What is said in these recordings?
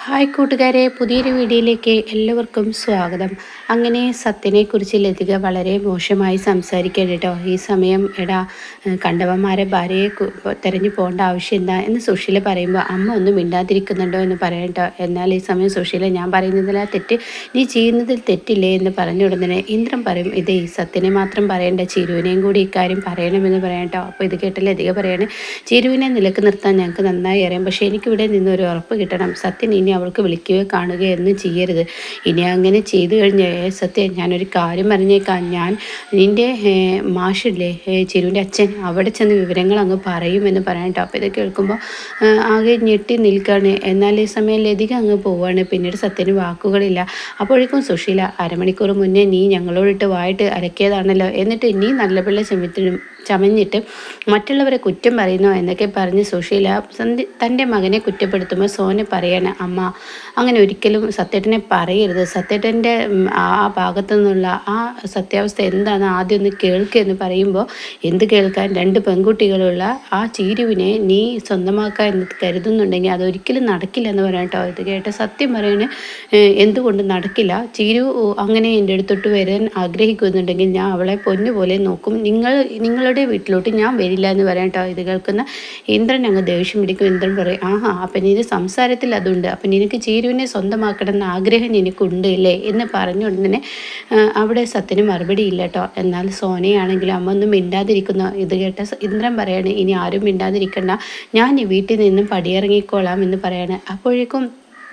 Hi കൂട്ടുകാരെ, പുതിയൊരു വീഡിയോയിലേക്ക് എല്ലാവർക്കും സ്വാഗതം. അങ്ങനെ സത്യനെക്കുറിച്ച് ലതിക വളരെ മോശമായി സംസാരിക്കുകയാണ് കേട്ടോ. ഈ സമയം കണ്ടവന്മാരെ ഭാര്യയെ തിരഞ്ഞു പോകേണ്ട ആവശ്യം എന്താ എന്ന് സുശീല പറയുമ്പോൾ അമ്മ ഒന്നും മിണ്ടാതിരിക്കുന്നുണ്ടോ എന്ന് പറയാം കേട്ടോ. എന്നാൽ ഈ സമയം സുശീല ഞാൻ പറയുന്നതിലാ തെറ്റ്, നീ ചെയ്യുന്നതിൽ തെറ്റില്ലേ എന്ന് പറഞ്ഞ ഉടനെ ഇന്ദ്രൻ പറയും ഇത് ഈ സത്യനെ മാത്രം പറയേണ്ട, ചിരുവിനെയും കൂടി ഇക്കാര്യം പറയണമെന്ന് പറയാം കേട്ടോ. അപ്പോൾ ഇത് കേട്ട ലതിക പറയാണ്, ചിരുവിനെ നിലക്ക് നിർത്താൻ ഞങ്ങൾക്ക് നന്നായി അറിയാം, പക്ഷേ എനിക്കിവിടെ നിന്നൊരു ഉറപ്പ് കിട്ടണം. സത്യൻ ഇനി അവൾക്ക് വിളിക്കുകയോ കാണുകയോ ഒന്നും ചെയ്യരുത്. ഇനി അങ്ങനെ ചെയ്തു കഴിഞ്ഞാൽ സത്യം ഞാനൊരു കാര്യം പറഞ്ഞേക്കാം, ഞാൻ നിൻ്റെ മാഷില്ലേ ചിരുവിൻ്റെ അച്ഛൻ അവിടെ ചെന്ന് വിവരങ്ങൾ അങ്ങ് പറയുമെന്ന് പറയാം കേട്ടോ. അപ്പോൾ ഇത് കേൾക്കുമ്പോൾ ആകെ ഞെട്ടി നിൽക്കുകയാണ്. എന്നാൽ ഈ സമയം ലതിക അങ്ങ് പോവുകയാണ്. പിന്നീട് സത്യന് വാക്കുകളില്ല. അപ്പോഴേക്കും സുശീല, അരമണിക്കൂർ മുന്നേ നീ ഞങ്ങളോടിട്ട് വായിട്ട് അലക്കിയതാണല്ലോ, എന്നിട്ട് നീ നല്ല പിള്ള ചമഞ്ഞിട്ട് മറ്റുള്ളവരെ കുറ്റം പറയുന്നു എന്നൊക്കെ പറഞ്ഞ് സുശീല തൻ്റെ മകനെ കുറ്റപ്പെടുത്തുമ്പോൾ സോന പറയാണ്, അമ്മ അങ്ങനെ ഒരിക്കലും സത്യേട്ടനെ പറയരുത്, സത്യേട്ടൻ്റെ ആ ഭാഗത്തു നിന്നുള്ള ആ സത്യാവസ്ഥ എന്താണെന്ന് ആദ്യം ഒന്ന് കേൾക്കുക എന്ന് പറയുമ്പോൾ, എന്ത് കേൾക്കാൻ, രണ്ട് പെൺകുട്ടികളുള്ള ആ ചീരുവിനെ നീ സ്വന്തമാക്കാൻ എന്ന് കരുതുന്നുണ്ടെങ്കിൽ അതൊരിക്കലും നടക്കില്ല എന്ന് പറയാം കേട്ടോ. ഇത് കേട്ട സത്യം പറയണേ, എന്തുകൊണ്ട് നടക്കില്ല, ചീരു അങ്ങനെ എൻ്റെ അടുത്തോട്ട് വരാൻ ആഗ്രഹിക്കുന്നുണ്ടെങ്കിൽ ഞാൻ അവളെ പൊന്നുപോലെ നോക്കും, നിങ്ങളുടെ വീട്ടിലോട്ട് ഞാൻ വരില്ല എന്ന് പറയാം കേട്ടോ. ഇത് കേൾക്കുന്ന ഇന്ദ്രൻ അങ്ങ് ദേഷ്യം പിടിക്കും. ഇന്ദ്രൻ പറയും, ആഹാ അപ്പം നിന്റെ സംസാരത്തിൽ അതുണ്ട്, അപ്പം നിനക്ക് ചീരുവിനെ സ്വന്തമാക്കണം എന്ന ആഗ്രഹം നിനക്കുണ്ട് ഇല്ലേ എന്ന് പറഞ്ഞു ഉടനെ അവിടെ സത്യന് മറുപടി ഇല്ല കേട്ടോ. എന്നാൽ സോനയാണെങ്കിലും അമ്മ ഒന്നും മിണ്ടാതിരിക്കുന്നു. ഇത് കേട്ട ഇന്ദ്രൻ പറയാണ്, ഇനി ആരും മിണ്ടാതിരിക്കണ്ട, ഞാൻ ഈ വീട്ടിൽ നിന്നും പടിയിറങ്ങിക്കോളാം എന്ന് പറയാണ്. അപ്പോഴേക്കും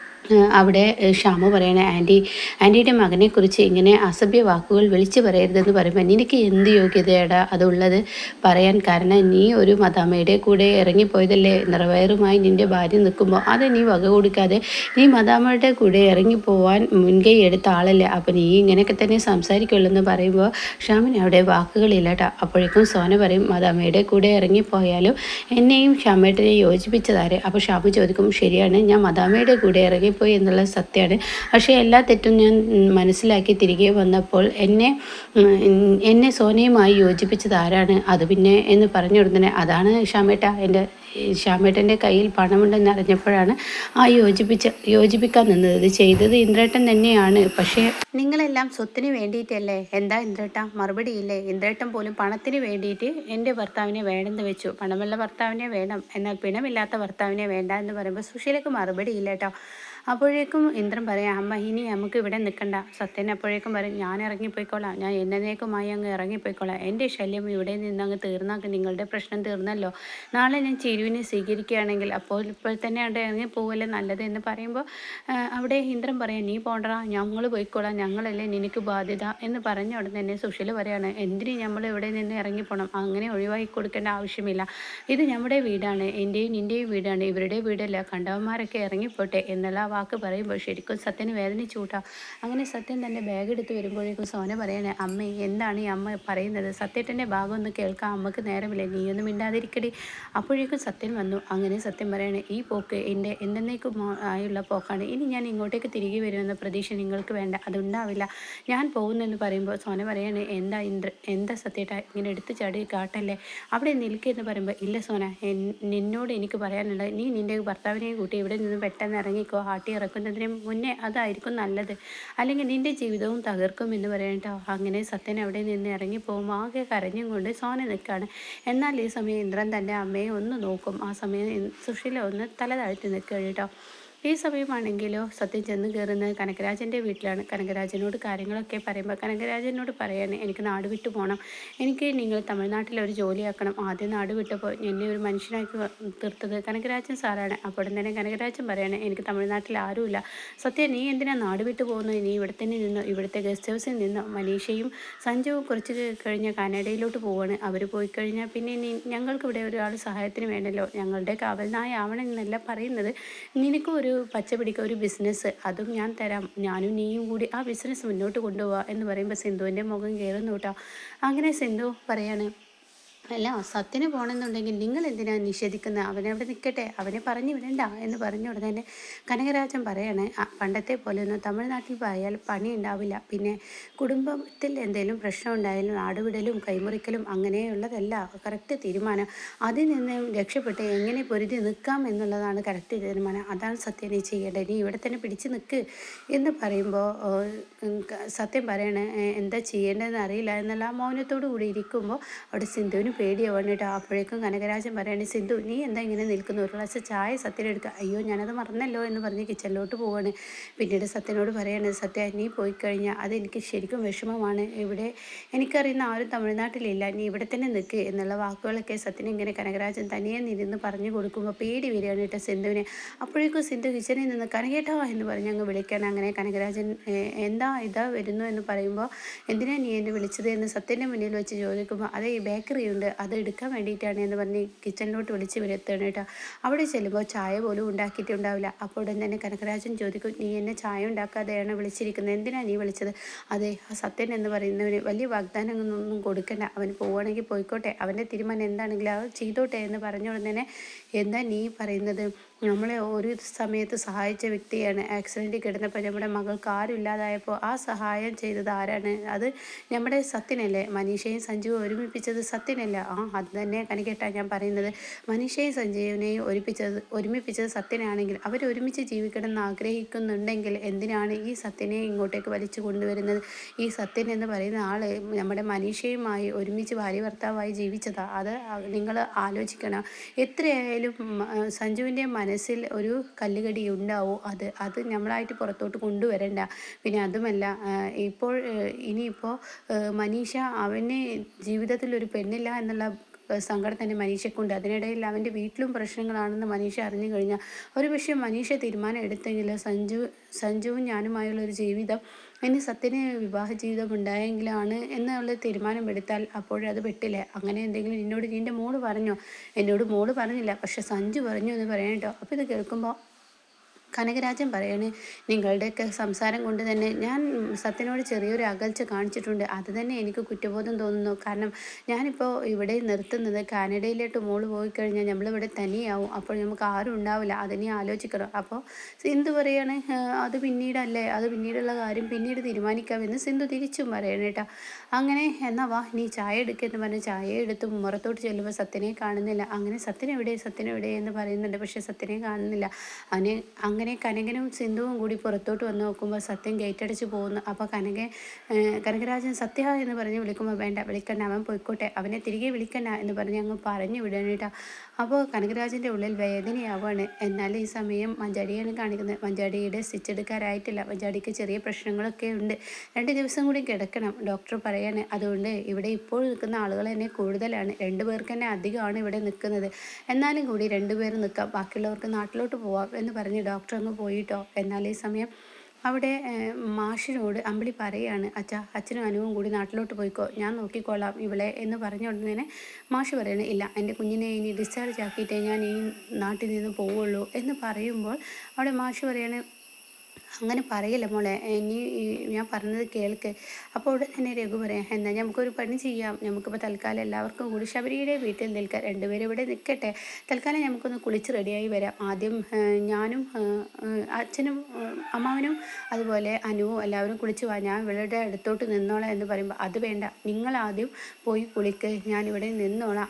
അവിടെ ഷാമു പറയണേ, ആൻറ്റിയുടെ മകനെക്കുറിച്ച് ഇങ്ങനെ അസഭ്യ വാക്കുകൾ വിളിച്ചു പറയരുതെന്ന് പറയുമ്പോൾ, നിനക്ക് എന്ത് യോഗ്യതയാടാ അതുള്ളത് പറയാൻ, കാരണം നീ ഒരു മദാമയുടെ കൂടെ ഇറങ്ങിപ്പോയതല്ലേ, നിറവയറുമായി നിൻ്റെ ഭാര്യ നിൽക്കുമ്പോൾ അത് നീ വക കൊടുക്കാതെ നീ മദാമയുടെ കൂടെ ഇറങ്ങിപ്പോവാൻ മുൻകൈ എടുത്ത ആളല്ലേ, അപ്പം നീ ഇങ്ങനെയൊക്കെ തന്നെ സംസാരിക്കുള്ളൂ എന്ന് പറയുമ്പോൾ ഷാമിന് അവിടെ വാക്കുകളില്ല കേട്ടോ. അപ്പോഴേക്കും സോന പറയും, മദാമയുടെ കൂടെ ഇറങ്ങിപ്പോയാലും എന്നെയും ഷാമേട്ടനെ യോജിപ്പിച്ചതാരെ. അപ്പോൾ ഷാമു ചോദിക്കും, ശരിയാണ്, ഞാൻ മദാമയുടെ കൂടെ ഇറങ്ങിപ്പോയി എന്നുള്ള സത്യമാണ്, പക്ഷേ എല്ലാ തെറ്റും ഞാൻ മനസ്സിലാക്കി തിരികെ വന്നപ്പോൾ എന്നെ സോനയുമായി യോജിപ്പിച്ചത് ആരാണ്, അത് പിന്നെ എന്ന് പറഞ്ഞു കൊടുത്തന്നെ, അതാണ് ഷാമേട്ടൻ്റെ കയ്യിൽ പണമുണ്ടെന്ന് അറിഞ്ഞപ്പോഴാണ് യോജിപ്പിക്കാൻ നിന്നത്. ഇത് ചെയ്തത് ഇന്ദ്രേട്ടൻ തന്നെയാണ്, പക്ഷേ നിങ്ങളെല്ലാം സ്വത്തിന് വേണ്ടിയിട്ടല്ലേ. എന്താ ഇന്ദ്രേട്ട മറുപടിയില്ലേ, ഇന്ദ്രേട്ടൻ പോലും പണത്തിന് വേണ്ടിയിട്ട് എൻ്റെ ഭർത്താവിനെ വേണമെന്ന് വെച്ചു, പണമുള്ള ഭർത്താവിനെ വേണം എന്നാൽ പിണമില്ലാത്ത ഭർത്താവിനെ വേണ്ട എന്ന് പറയുമ്പോൾ സുശീലക്ക് മറുപടിയില്ല കേട്ടോ. അപ്പോഴേക്കും ഇന്ദ്രൻ പറയാം, അമ്മ ഇനി നമുക്ക് ഇവിടെ നിൽക്കണ്ട. സത്യൻ അപ്പോഴേക്കും പറയും, ഞാൻ ഇറങ്ങിപ്പോയിക്കോളാം, ഞാൻ എന്നേക്കുമായി അങ്ങ് ഇറങ്ങിപ്പോയിക്കോളാം, എൻ്റെ ശല്യം ഇവിടെ നിന്ന് അങ്ങ് തീർന്നാക്കി, നിങ്ങളുടെ പ്രശ്നം തീർന്നല്ലോ, നാളെ ഞാൻ ചിരുവിനെ സ്വീകരിക്കുകയാണെങ്കിൽ അപ്പോൾ ഇപ്പോൾ തന്നെ അവിടെ ഇറങ്ങി പോവല്ലേ നല്ലത് എന്ന് പറയുമ്പോൾ അവിടെ ഇന്ദ്രൻ പറയാം, നീ പോണ്ടടാ, ഞങ്ങൾ പോയിക്കോളാം, ഞങ്ങളല്ലേ നിനക്ക് ബാധ്യത എന്ന് പറഞ്ഞ ഉടനെ തന്നെ സുശീല പറയാണ്, എന്തിന് നമ്മൾ ഇവിടെ നിന്ന് ഇറങ്ങിപ്പോണം, അങ്ങനെ ഒഴിവാക്കി കൊടുക്കേണ്ട ആവശ്യമില്ല, ഇത് നമ്മുടെ വീടാണ്, എൻ്റെയും നിൻ്റെയും വീടാണ്, ഇവരുടെ വീടല്ല, കണ്ടവന്മാരൊക്കെ ഇറങ്ങിപ്പോട്ടെ എന്നുള്ള വാക്ക് പറയുമ്പോൾ ശരിക്കും സത്യന് വേദനിച്ചു കൂട്ടാം. അങ്ങനെ സത്യൻ തൻ്റെ ബാഗ് എടുത്ത് വരുമ്പോഴേക്കും സോന പറയണേ, അമ്മ എന്താണ് ഈ അമ്മ പറയുന്നത്, സത്യത്തിൻ്റെ ഭാഗം ഒന്ന് കേൾക്കാൻ അമ്മക്ക് നേരമില്ല, നീയൊന്നും മിണ്ടാതിരിക്കടി. അപ്പോഴേക്കും സത്യൻ വന്നു. അങ്ങനെ സത്യൻ പറയണേ, ഈ പോക്ക് എൻ്റെ എന്നേക്കും ആയുള്ള പോക്കാണ്, ഇനി ഞാൻ ഇങ്ങോട്ടേക്ക് തിരികെ വരുമെന്ന പ്രതീക്ഷ നിങ്ങൾക്ക് വേണ്ട, അതുണ്ടാവില്ല, ഞാൻ പോകുന്നെന്ന് പറയുമ്പോൾ സോന പറയണേ, എന്താ സത്യേട്ട ഇങ്ങനെ എടുത്തു ചാടി കാട്ടല്ലേ, അവിടെ നിൽക്കുമെന്ന് പറയുമ്പോൾ, ഇല്ല സോന, നിന്നോട് എനിക്ക് പറയാനുള്ളത്, നീ നിൻ്റെ ഭർത്താവിനെയും കൂട്ടി ഇവിടെ നിന്ന് പെട്ടെന്ന് ഇറങ്ങിക്കോ, ഇറക്കുന്നതിന് മുന്നേ അതായിരിക്കും നല്ലത്, അല്ലെങ്കിൽ നിൻ്റെ ജീവിതവും തകർക്കും എന്ന് പറയട്ടോ. അങ്ങനെ സത്യൻ അവിടെ നിന്ന് ഇറങ്ങി പോകുമ്പോൾ ആകെ കരഞ്ഞും കൊണ്ട് സോന നിൽക്കുകയാണ്. എന്നാൽ ഈ സമയം ഇന്ദ്രൻ തൻ്റെ അമ്മയെ ഒന്ന് നോക്കും. ആ സമയം സുശീല ഒന്ന് തല താഴ്ത്തി നിൽക്കുക കേട്ടോ. ഈ സമയമാണെങ്കിലോ സത്യം ചെന്ന് കയറുന്നത് കനകരാജൻ്റെ വീട്ടിലാണ്. കനകരാജനോട് കാര്യങ്ങളൊക്കെ പറയുമ്പോൾ കനകരാജനോട് പറയാണ്, എനിക്ക് നാട് വിട്ടു പോകണം, എനിക്ക് നിങ്ങൾ തമിഴ്നാട്ടിലൊരു ജോലിയാക്കണം, ആദ്യം നാട് വിട്ടപ്പോൾ എന്നെ ഒരു മനുഷ്യനാക്കി തീർത്തത് കനകരാജൻ സാറാണ്. അപ്പോൾ തന്നെ കനകരാജൻ പറയാണ്, എനിക്ക് തമിഴ്നാട്ടിൽ ആരുമില്ല, സത്യം നീ എന്തിനാ നാട് വിട്ടു പോകുന്നത്, നീ ഇവിടെ തന്നെ നിന്നോ, ഇവിടുത്തെ ഗസ്റ്റ് ഹൗസിൽ നിന്നോ, മനീഷയും സഞ്ജുവും കുറച്ച് കഴിഞ്ഞ് കാനഡയിലോട്ട് പോവാണ്, അവർ പോയി കഴിഞ്ഞാൽ പിന്നെ ഞങ്ങൾക്കിവിടെ ഒരാൾ സഹായത്തിന് വേണമല്ലോ, ഞങ്ങളുടെ കാവൽനായ ആവണം എന്നല്ല പറയുന്നത്, നിനക്കും ഒരു പച്ച പിടിക്കുക ഒരു ബിസിനസ്, അതും ഞാൻ തരാം, ഞാനും നീയും കൂടി ആ ബിസിനസ് മുന്നോട്ട് കൊണ്ടുപോവുക എന്ന് പറയുമ്പോൾ സിന്ധുവിൻ്റെ മുഖം കയറുന്നു കേട്ടോ. അങ്ങനെ സിന്ധു പറയാണ്, അല്ല സത്യന് പോകണമെന്നുണ്ടെങ്കിൽ നിങ്ങൾ എന്തിനാണ് നിഷേധിക്കുന്നത്? അവനവിടെ നിൽക്കട്ടെ, അവനെ പറഞ്ഞു വിടണ്ട എന്ന് പറഞ്ഞ ഉടനെ തന്നെ കനകരാജൻ പറയാണ്, പണ്ടത്തെ പോലെയൊന്നും തമിഴ്നാട്ടിൽ പോയാൽ പണി ഉണ്ടാവില്ല. പിന്നെ കുടുംബത്തിൽ എന്തെങ്കിലും പ്രശ്നം ഉണ്ടായാലും നാടുവിടലും കൈമുറിക്കലും അങ്ങനെയുള്ളതല്ല കറക്റ്റ് തീരുമാനം. അതിൽ നിന്ന് രക്ഷപ്പെട്ട് എങ്ങനെ പൊരുതി നിൽക്കാം എന്നുള്ളതാണ് കറക്റ്റ് തീരുമാനം. അതാണ് സത്യം നീ ചെയ്യേണ്ടത്. നീ ഇവിടെ തന്നെ പിടിച്ച് നിൽക്ക് എന്ന് പറയുമ്പോൾ സത്യം പറയണേ എന്താ ചെയ്യേണ്ടതെന്ന് അറിയില്ല എന്നുള്ള ആ മൗനത്തോടു കൂടി ഇരിക്കുമ്പോൾ അവിടെ സിന്ധുവിന് പേടിയാവണം കേട്ടോ. അപ്പോഴേക്കും കനകരാജൻ പറയാണ്, സിന്ധു നീ എന്താ ഇങ്ങനെ നിൽക്കുന്നു, ഒരു ഗ്ലാസ് ചായ സത്യനെടുക്കുക. അയ്യോ ഞാനത് മറന്നല്ലോ എന്ന് പറഞ്ഞ് കിച്ചണിലോട്ട് പോവാണ്. പിന്നീട് സത്യനോട് പറയാണ്, സത്യ നീ പോയി കഴിഞ്ഞാൽ അതെനിക്ക് ശരിക്കും വിഷമമാണ്. ഇവിടെ എനിക്കറിയുന്ന ആരും തമിഴ്നാട്ടിലില്ല, നീ ഇവിടെ തന്നെ നിൽക്ക് എന്നുള്ള വാക്കുകളൊക്കെ സത്യന് ഇങ്ങനെ കനകരാജൻ തനിയെ ഇരുന്ന് പറഞ്ഞു കൊടുക്കുമ്പോൾ പേടി വരികയാണ് കേട്ടോ സിന്ധുവിനെ. അപ്പോഴേക്കും സിന്ധു കിച്ചണിൽ നിന്ന് കനകേട്ടാ എന്ന് പറഞ്ഞ് അങ്ങ് വിളിക്കാൻ. അങ്ങനെ കനകരാജൻ എന്താ ഇതാ വരുന്നു എന്ന് പറയുമ്പോൾ എന്തിനാണ് നീ എന്നെ വിളിച്ചത് എന്ന് സത്യൻ്റെ മുന്നിൽ വെച്ച് ചോദിക്കുമ്പോൾ അത് ഈ ബേക്കറി ഉണ്ട്, അത് എടുക്കാൻ വേണ്ടിയിട്ടാണ് എന്ന് പറഞ്ഞ് കിച്ചണിലോട്ട് വിളിച്ച് വരുത്തണം കേട്ടോ. അവിടെ ചെല്ലുമ്പോൾ ചായ പോലും ഉണ്ടാക്കിയിട്ടുണ്ടാവില്ല. അപ്പോൾ ഉടൻ തന്നെ കനകരാജൻ ചോദിക്കും, നീ എന്നെ ചായ ഉണ്ടാക്കാതെയാണ് വിളിച്ചിരിക്കുന്നത്, എന്തിനാണ് നീ വിളിച്ചത്? അതെ, ആ സത്യൻ എന്ന് പറയുന്നവന് വലിയ വാഗ്ദാനങ്ങളൊന്നും കൊടുക്കണ്ട, അവൻ പോവുകയാണെങ്കിൽ പോയിക്കോട്ടെ, അവൻ്റെ തീരുമാനം എന്താണെങ്കിലും അത് ചെയ്തോട്ടെ എന്ന് പറഞ്ഞുകൊണ്ട് തന്നെ എന്താ നീ പറയുന്നത്? നമ്മളെ ഒരു സമയത്ത് സഹായിച്ച വ്യക്തിയാണ്. ആക്സിഡൻറ്റിൽ കിടന്നപ്പോൾ നമ്മുടെ മകൾക്ക് ആരും ഇല്ലാതായപ്പോൾ ആ സഹായം ചെയ്തത് ആരാണ്? അത് നമ്മുടെ സത്യനല്ലേ? മനീഷയും സഞ്ജുവും ഒരുമിപ്പിച്ചത് സത്യനല്ല? അത് തന്നെ കനികേട്ടാ ഞാൻ പറയുന്നത്. മനീഷയും സഞ്ജീവിനെയും ഒരുമിപ്പിച്ചത് സത്യനാണെങ്കിൽ അവർ ഒരുമിച്ച് ജീവിക്കണം എന്ന് ആഗ്രഹിക്കുന്നുണ്ടെങ്കിൽ എന്തിനാണ് ഈ സത്യനെ ഇങ്ങോട്ടേക്ക് വലിച്ചു കൊണ്ടുവരുന്നത്? ഈ സത്യൻ എന്ന് പറയുന്ന ആൾ നമ്മുടെ മനീഷയുമായി ഒരുമിച്ച് ഭാര്യ ഭർത്താവായി ജീവിച്ചതാണ്. അത് നിങ്ങൾ ആലോചിക്കണം. എത്രയായാലും സഞ്ജുവിൻ്റെ മനസ്സിൽ ഒരു കല്ലുകടി ഉണ്ടാവും. അത് നമ്മളായിട്ട് പുറത്തോട്ട് കൊണ്ടുവരണ്ട. പിന്നെ അതുമല്ല ഇനിയിപ്പോൾ മനീഷ അവന് ജീവിതത്തിൽ ഒരു പെണ്ണില്ല എന്നുള്ള സങ്കടം തന്നെ മനീഷയ്ക്കുണ്ട്. അതിനിടയിൽ അവൻ്റെ വീട്ടിലും പ്രശ്നങ്ങളാണെന്ന് മനീഷ അറിഞ്ഞു കഴിഞ്ഞാൽ ഒരുപക്ഷെ മനീഷ തീരുമാനം എടുത്തെങ്കിൽ സഞ്ജുവും ഞാനുമായുള്ള ഒരു ജീവിതം ഇനി സത്യന് വിവാഹ ജീവിതം ഉണ്ടായെങ്കിലാണ് എന്നുള്ള തീരുമാനം എടുത്താൽ അപ്പോഴത് പെട്ടില്ലേ. അങ്ങനെ എന്തെങ്കിലും നിന്നോട് നിൻ്റെ മോള് പറഞ്ഞോ? എന്നോട് മോള് പറഞ്ഞില്ല, പക്ഷെ സഞ്ജു പറഞ്ഞു എന്ന് പറയാം കേട്ടോ. അപ്പോൾ ഇത് കേൾക്കുമ്പോൾ കനകരാജൻ പറയാണ്, നിങ്ങളുടെയൊക്കെ സംസാരം കൊണ്ട് തന്നെ ഞാൻ സത്യനോട് ചെറിയൊരു അകൽച്ച കാണിച്ചിട്ടുണ്ട്. അത് തന്നെ എനിക്ക് കുറ്റബോധം തോന്നുന്നു. കാരണം ഞാനിപ്പോൾ ഇവിടെ നിർത്തുന്നത് കാനഡയിലോട്ട് മോള് പോയി കഴിഞ്ഞാൽ നമ്മളിവിടെ തനിയാവും. അപ്പോൾ നമുക്ക് ആരും ഉണ്ടാവില്ല, അതിനെ ആലോചിക്കണം. അപ്പോൾ സിന്ധു പറയാണ്, അത് പിന്നീടല്ലേ, അത് പിന്നീടുള്ള കാര്യം പിന്നീട് തീരുമാനിക്കാമെന്ന് സിന്ധു തിരിച്ചും പറയണം കേട്ടോ. അങ്ങനെ എന്നാ വാ നീ ചായ എടുക്കുമെന്ന് പറഞ്ഞ് ചായ എടുത്ത് മുറത്തോട്ട് ചെല്ലുമ്പോൾ സത്യനെ കാണുന്നില്ല. അങ്ങനെ സത്യനെവിടെ എന്ന് പറയുന്നുണ്ട്, പക്ഷേ സത്യനെ കാണുന്നില്ല. അങ്ങനെ കനകനും സിന്ധുവും കൂടി പുറത്തോട്ട് വന്ന് നോക്കുമ്പോൾ സത്യൻ ഗേറ്റ് അടിച്ച് പോകുന്നു. അപ്പോൾ കനകരാജൻ സത്യ എന്ന് പറഞ്ഞ് വിളിക്കുമ്പോൾ വേണ്ട വിളിക്കണ്ട, അവൻ പോയിക്കോട്ടെ, അവനെ തിരികെ വിളിക്കണ്ട എന്ന് പറഞ്ഞ് അങ്ങ് പറഞ്ഞു വിടാനായിട്ടാണ്. അപ്പോൾ കനകരാജൻ്റെ ഉള്ളിൽ വേദനയാവാണ്. എന്നാൽ ഈ സമയം മഞ്ചാടിയാണ് കാണിക്കുന്നത്. മഞ്ചാടിയുടെ സ്റ്റിച്ച് എടുക്കാറായിട്ടില്ല. മഞ്ചാടിക്ക് ചെറിയ പ്രശ്നങ്ങളൊക്കെ ഉണ്ട്. 2 ദിവസം കൂടി കിടക്കണം ഡോക്ടർ പറയാണ്. അതുകൊണ്ട് ഇവിടെ ഇപ്പോൾ നിൽക്കുന്ന ആളുകൾ തന്നെ കൂടുതലാണ്, 2 പേർക്ക് തന്നെ അധികമാണ് ഇവിടെ നിൽക്കുന്നത്. എന്നാലും കൂടി 2 പേർ നിൽക്കാം, ബാക്കിയുള്ളവർക്ക് നാട്ടിലോട്ട് പോവാം എന്ന് പറഞ്ഞ് ഡോക്ടർ അങ്ങ് പോയിട്ടോ. എന്നാൽ ഈ സമയം അവിടെ മാഷിനോട് അമ്പിളി പറയാണ്, അച്ഛനും അനുവും കൂടി നാട്ടിലോട്ട് പോയിക്കോ, ഞാൻ നോക്കിക്കോളാം ഇവളെ എന്ന് പറഞ്ഞ ഉടനെ മാഷ് പറയണേ, ഇല്ല എൻ്റെ കുഞ്ഞിനെ ഇനി ഡിസ്ചാർജ് ആക്കിയിട്ടേ ഞാൻ ഈ നാട്ടിൽ നിന്ന് പോവുള്ളൂ എന്ന് പറയുമ്പോൾ അവിടെ മാഷ് പറയാണ്, അങ്ങനെ പറയില്ല മോളെ, ഇനി ഞാൻ പറഞ്ഞത് കേൾക്ക്. അപ്പോൾ ഉടൻ തന്നെ രഘു പറയാം, എന്നാൽ നമുക്കൊരു പണി ചെയ്യാം, നമുക്കിപ്പോൾ തൽക്കാലം എല്ലാവർക്കും കൂടി ശബരിയുടെ വീട്ടിൽ നിൽക്കാം, 2 പേരും ഇവിടെ നിൽക്കട്ടെ, തൽക്കാലം നമുക്കൊന്ന് കുളിച്ച് റെഡിയായി വരാം. ആദ്യം ഞാനും അച്ഛനും അമ്മാവനും അതുപോലെ അനുവും എല്ലാവരും കുളിച്ച് വാ, ഞാൻ ഇവളുടെ അടുത്തോട്ട് നിന്നോളാം എന്ന് പറയുമ്പോൾ അത് വേണ്ട, നിങ്ങളാദ്യം പോയി കുളിക്ക്, ഞാനിവിടെ നിന്നോളാം,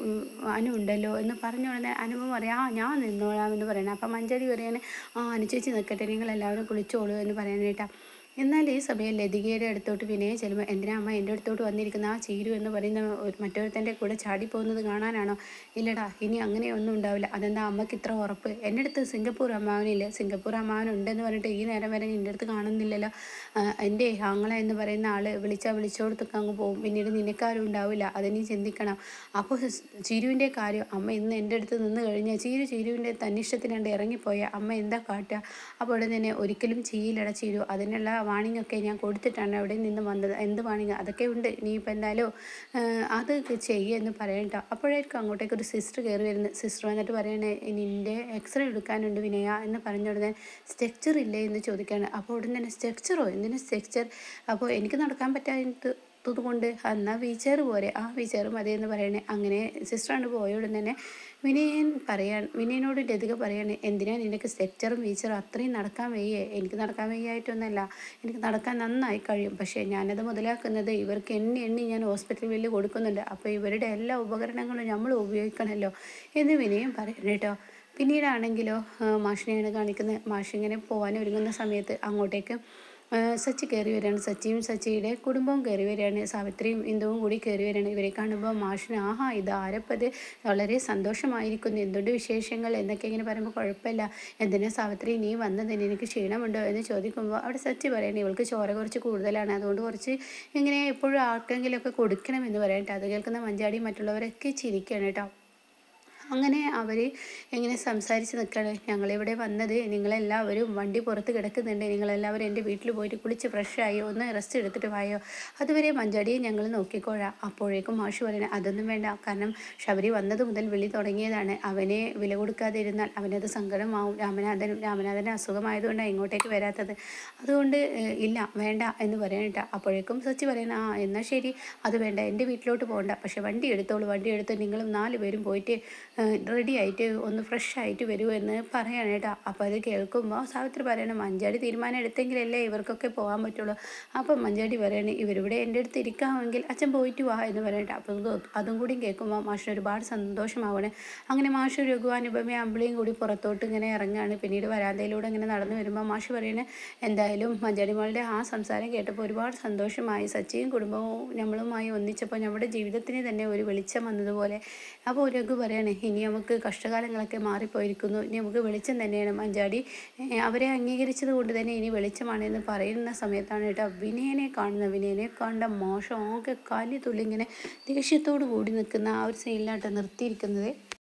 അനു ഉണ്ടല്ലോ എന്ന് പറഞ്ഞ ഉടനെ അനുഭവം പറയാം, ഞാൻ നിന്നോളാം എന്ന് പറയണം. അപ്പം മഞ്ചാടി പറയാൻ, അനുചേച്ചി നിൽക്കട്ടെ, നിങ്ങളെല്ലാവരും കുളിച്ചോളൂ എന്ന് പറയാനായിട്ടാണ്. എന്നാൽ ഈ സമയം ലതികയുടെ അടുത്തോട്ട് വിനയ ചെല്ലുമ്പോൾ, എന്തിനാ അമ്മ എൻ്റെ അടുത്തോട്ട് വന്നിരിക്കുന്ന ആ ചീരു എന്ന് പറയുന്ന മറ്റൊരുത്തൻ്റെ കൂടെ ചാടിപ്പോകുന്നത് കാണാനാണോ? ഇല്ലടാ, ഇനി അങ്ങനെയൊന്നും ഉണ്ടാവില്ല. അതെന്താ അമ്മയ്ക്ക് ഇത്ര ഉറപ്പ്? എൻ്റെ അടുത്ത് സിംഗപ്പൂർ അമ്മാവനില്ല, സിംഗപ്പൂർ അമ്മാവനുണ്ടെന്ന് പറഞ്ഞിട്ട് ഈ നേരം വരെ എൻ്റെ അടുത്ത് കാണുന്നില്ലല്ലോ. എൻ്റെ ആങ്ങള എന്ന് പറയുന്ന ആൾ വിളിച്ചോടത്തൊക്കെ അങ്ങ് പോകും, പിന്നീട് നിനക്കാരും ഉണ്ടാവില്ല, അതിനി ചിന്തിക്കണം. അപ്പോൾ ചീരുവിൻ്റെ കാര്യം അമ്മ ഇന്ന് എൻ്റെ അടുത്ത് നിന്ന് കഴിഞ്ഞാൽ ചീരുവിൻ്റെ തന്നിഷ്ടത്തിനാണ്ട് ഇറങ്ങിപ്പോയ അമ്മ എന്താ കാട്ടുക? അപ്പോൾ ഉടൻ തന്നെ ഒരിക്കലും ചെയ്യില്ലട ചീരു, അതിനുള്ള വാണിംഗ് ഒക്കെ ഞാൻ കൊടുത്തിട്ടാണ് അവിടെ നിന്ന് വന്നത്. എന്ത് വാണിംഗ്? അതൊക്കെ ഉണ്ട്, നീ ഇപ്പം എന്തായാലും അത് ചെയ്യുമെന്ന് പറയണ്ട. അപ്പോഴായിരിക്കും അങ്ങോട്ടേക്ക് ഒരു സിസ്റ്റർ കയറി വരുന്നത്. സിസ്റ്റർ വന്നിട്ട് പറയണേ, നിൻ്റെ എക്സ്റേ എടുക്കാനുണ്ട് വിനയ എന്ന് പറഞ്ഞ ഉടനെ സ്ട്രക്ചർ ഇല്ലേ എന്ന് ചോദിക്കുകയാണ്. അപ്പോൾ ഉടൻ തന്നെ സ്ട്രക്ചറോ? എന്തിനാ സ്ട്രക്ചർ? അപ്പോൾ എനിക്ക് നടക്കാൻ പറ്റാത്ത ഓർത്തത് കൊണ്ട് എന്നാൽ വീൽ ചെയർ പോരെ, ആ വീൽ ചെയർ മതി എന്ന് പറയണേ. അങ്ങനെ സിസ്റ്ററാണ്ട് പോയോടും തന്നെ വിനയനോട് ലതിക പറയാണ്, എന്തിനാ നിനക്ക് സ്ട്രെച്ചറും വീൽ അത്രയും നടക്കാൻ വയ്യേ? എനിക്ക് നടക്കാൻ വയ്യായിട്ടൊന്നുമല്ല, എനിക്ക് നടക്കാൻ നന്നായി കഴിയും. പക്ഷേ ഞാനത് മുതലാക്കുന്നത് ഇവർക്ക് എണ്ണി എണ്ണി ഞാൻ ഹോസ്പിറ്റൽ ബില്ല് കൊടുക്കുന്നുണ്ട്. അപ്പോൾ ഇവരുടെ എല്ലാ ഉപകരണങ്ങളും നമ്മൾ ഉപയോഗിക്കണമല്ലോ എന്ന് വിനയം പറയണം കേട്ടോ. പിന്നീടാണെങ്കിലോ മാഷിനെയാണ് കാണിക്കുന്നത്. മാഷ് ഇങ്ങനെ പോകാൻ ഒരുങ്ങുന്ന സമയത്ത് അങ്ങോട്ടേക്ക് സച്ചി കയറി വരികയാണ്. സച്ചിയും സച്ചിയുടെ കുടുംബവും കയറി വരികയാണ്. സാവിത്രിയും ഇന്ദുവും കൂടി കയറി വരികയാണ്. ഇവരെ കാണുമ്പോൾ മാഷിന് ആഹാ ഇത് ആരപ്പത്, വളരെ സന്തോഷമായിരിക്കുന്നു, എന്തുകൊണ്ട് വിശേഷങ്ങൾ എന്നൊക്കെ ഇങ്ങനെ പറയുമ്പോൾ കുഴപ്പമില്ല, എന്തിനാ സാവിത്രി നീ വന്നതിന്, എനിക്ക് ക്ഷീണമുണ്ടോ എന്ന് ചോദിക്കുമ്പോൾ അവിടെ സച്ചി പറയണേ ഇവൾക്ക് ചോര കുറച്ച് കൂടുതലാണ്, അതുകൊണ്ട് കുറച്ച് ഇങ്ങനെ എപ്പോഴും ആർക്കെങ്കിലുമൊക്കെ കൊടുക്കണമെന്ന് പറയട്ടെ. അത് കേൾക്കുന്ന മഞ്ചാടി മറ്റുള്ളവരൊക്കെ ചിരിക്കുകയാണ് കേട്ടോ. അങ്ങനെ അവർ ഇങ്ങനെ സംസാരിച്ച് നിൽക്കുകയാണ്. ഞങ്ങളിവിടെ വന്നത് നിങ്ങളെല്ലാവരും വണ്ടി പുറത്ത് കിടക്കുന്നുണ്ട്, നിങ്ങളെല്ലാവരും എൻ്റെ വീട്ടിൽ പോയിട്ട് കുളിച്ച് ഫ്രഷായോ ഒന്ന് റെസ്റ്റ് എടുത്തിട്ട് വായോ, അതുവരെ മഞ്ചാടിയെ ഞങ്ങൾ നോക്കിക്കോഴാം. അപ്പോഴേക്കും മാഷ് പറയണേ അതൊന്നും വേണ്ട, കാരണം ശബരി വന്നത് മുതൽ വിളി തുടങ്ങിയതാണ്, അവനെ വില കൊടുക്കാതെ ഇരുന്നാൽ അവനത് സങ്കടമാവും. രാമനാഥന് അസുഖമായതുകൊണ്ടാണ് ഇങ്ങോട്ടേക്ക് വരാത്തത്, അതുകൊണ്ട് ഇല്ല വേണ്ട എന്ന് പറയണേട്ടാ. അപ്പോഴേക്കും സച്ചി പറയണ എന്നാൽ ശരി അത് വേണ്ട, എൻ്റെ വീട്ടിലോട്ട് പോകണ്ട, പക്ഷേ വണ്ടി എടുത്തോളൂ, വണ്ടി എടുത്ത് നിങ്ങളും 4 പേരും പോയിട്ട് റെഡി ആയിട്ട് ഒന്ന് ഫ്രഷ് ആയിട്ട് വരുമോ എന്ന് പറയാണ് കേട്ടോ. അപ്പോൾ അത് കേൾക്കുമ്പോൾ സാവിത്രി പറയണം മഞ്ചാടി തീരുമാനം എടുത്തെങ്കിലല്ലേ ഇവർക്കൊക്കെ പോകാൻ പറ്റുള്ളൂ. അപ്പം മഞ്ചാടി പറയണേ ഇവരിവിടെ എൻ്റെ അടുത്ത് ഇരിക്കാമെങ്കിൽ അച്ഛൻ പോയിട്ട് വാ എന്ന് പറയട്ടെ. അപ്പം അതും കൂടി കേൾക്കുമ്പോൾ മാഷിന് ഒരുപാട് സന്തോഷമാവണേ. അങ്ങനെ മാഷ് രഘു അനുപമയും അമ്പിളിയും കൂടി പുറത്തോട്ട് ഇങ്ങനെ ഇറങ്ങുകയാണ്. പിന്നീട് വരാന്തയിലൂടെ ഇങ്ങനെ നടന്നു വരുമ്പോൾ മാഷ് പറയണേ എന്തായാലും മഞ്ചാടി മോളുടെ ആ സംസാരം കേട്ടപ്പോൾ ഒരുപാട് സന്തോഷമായി, സച്ചിയും കുടുംബവും നമ്മളുമായി ഒന്നിച്ചപ്പോൾ നമ്മുടെ ജീവിതത്തിന് തന്നെ ഒരു വെളിച്ചം വന്നതുപോലെ. അപ്പോൾ രഘു പറയണേ ഇനി നമുക്ക് കഷ്ടകാലങ്ങളൊക്കെ മാറിപ്പോയിരിക്കുന്നു, ഇനി നമുക്ക് വെളിച്ചം തന്നെയാണ്. മഞ്ചാടി അവരെ അംഗീകരിച്ചത് കൊണ്ട് തന്നെ ഇനി വെളിച്ചമാണെന്ന് പറയുന്ന സമയത്താണ് കേട്ടോ വിനയനെ കാണുന്നത്. വിനയനെ കണ്ട മോശം ആകെ കാലി തുള്ളി ഇങ്ങനെ ദേഷ്യത്തോടു കൂടി നിൽക്കുന്ന ആ ഒരു സീനിലാട്ടോ നിർത്തിയിരിക്കുന്നത്.